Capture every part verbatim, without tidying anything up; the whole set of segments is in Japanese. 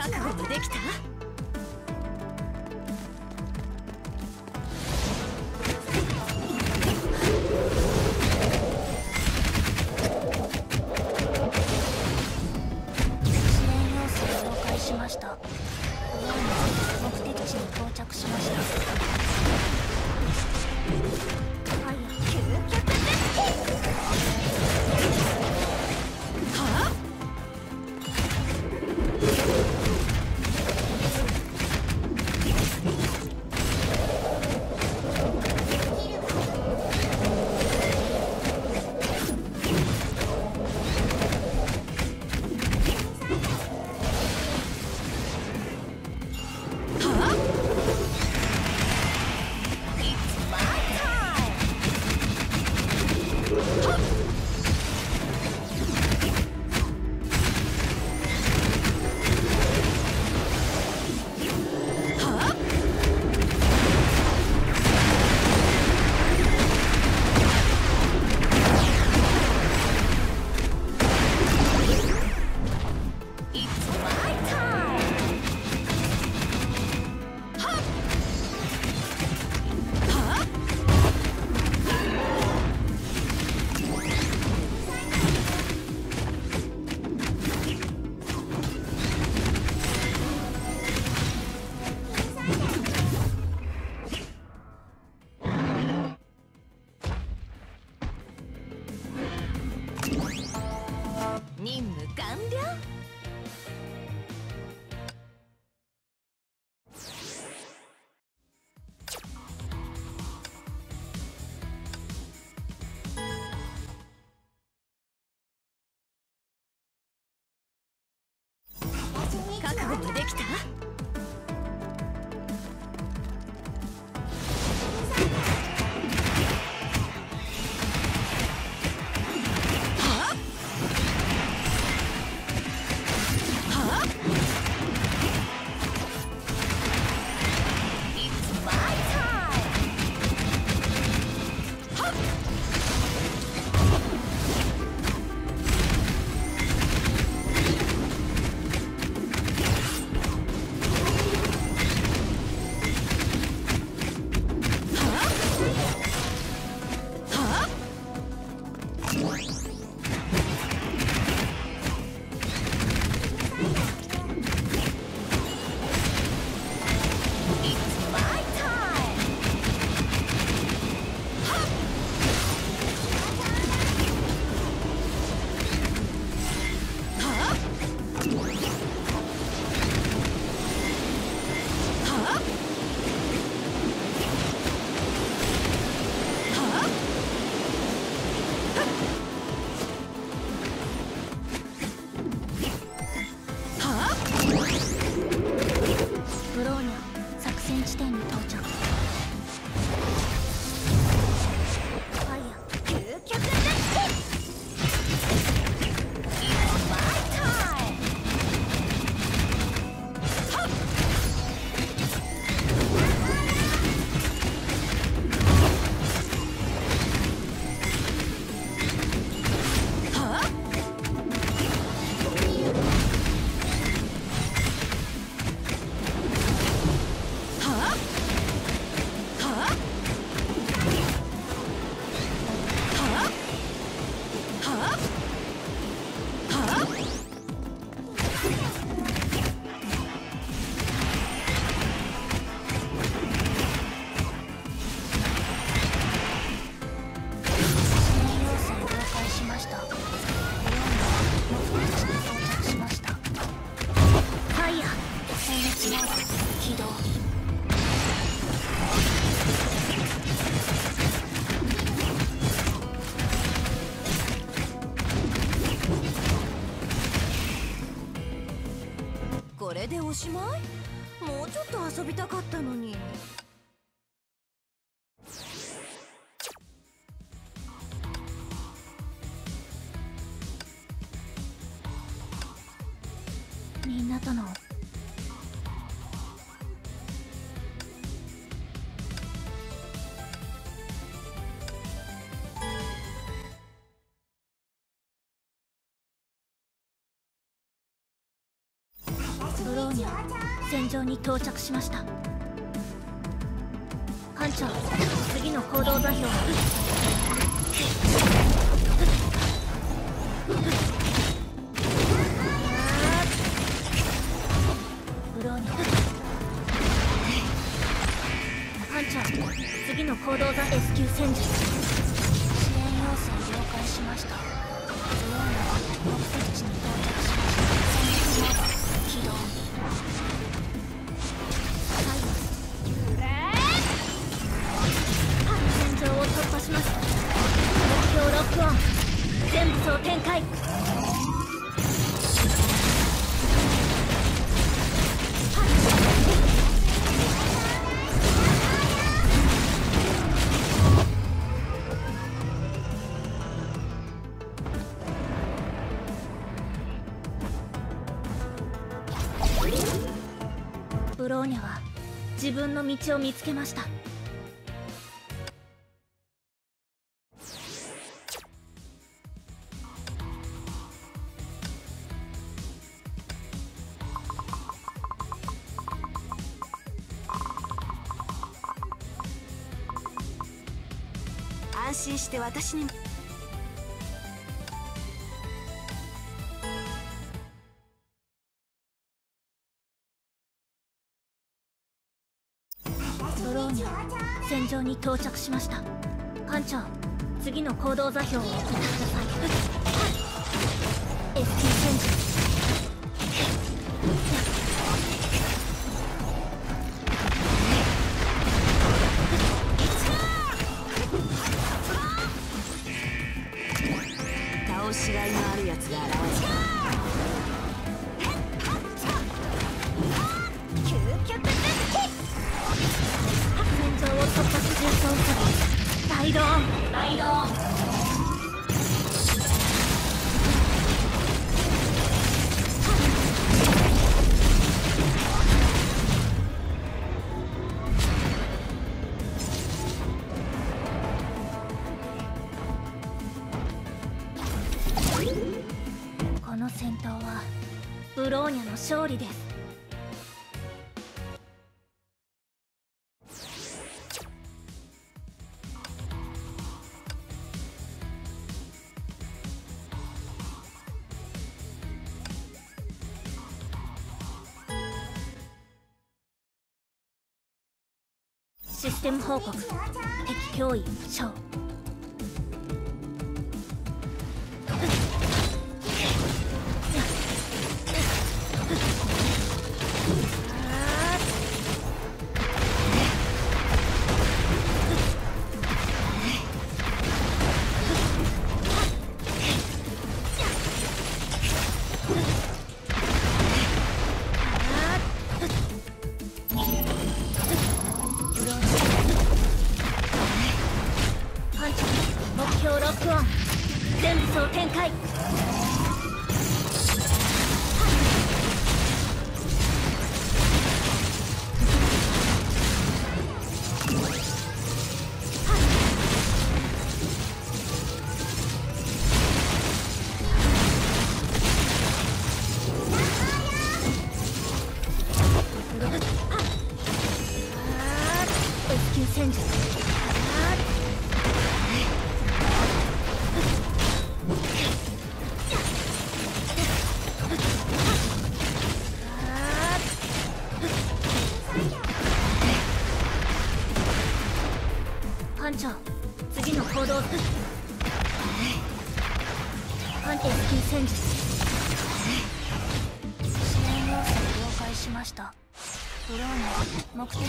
覚悟ができた？ しました。目的地に到着しました。はい、究極です。はあ？任務完了。覚悟ができた？これでおしまい？もうちょっと遊びたかったのに。みんなとのブローーニャ戦場に到着しました。艦長、次の行動座標はブローニャ。艦長、次の行動座 エス 級戦術。支援要請了解しました。ブローニャは目的地に到着しました。戦術モード起動。戦場を突破します。目標ロックオン。全武装展開。ブローニャは自分の道を見つけました。 安心して私に。 ブローニャ戦場に到着しました。艦長、次の行動座標を送ってください。 エス 級戦術。 倒しがいのあるやつが現れた。究極的。 戦場を突破し重装作ライドオンライドオン。この戦闘はブローニャの勝利です。システム報告。敵脅威小。目標ロックオン。全武装展開。エス 級戦術。艦長、次の行動。艦 エス 級戦術。支援要請了解しました。ブローニャ目的地に。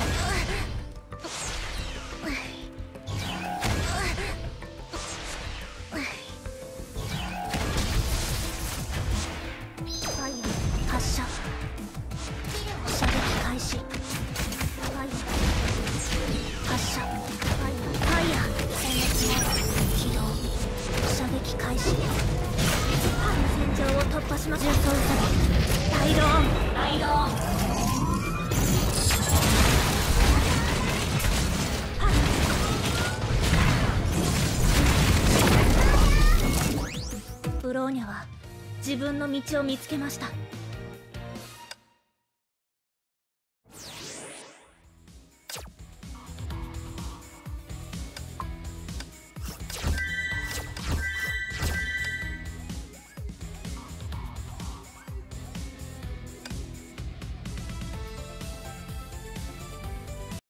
ファイヤー発射。射撃開始。ファイヤー発射。ファイヤー殲滅モード起動。射撃開始。戦場を突破します。重装作ライドオンライドオン。ブローニャは自分の道を見つけました。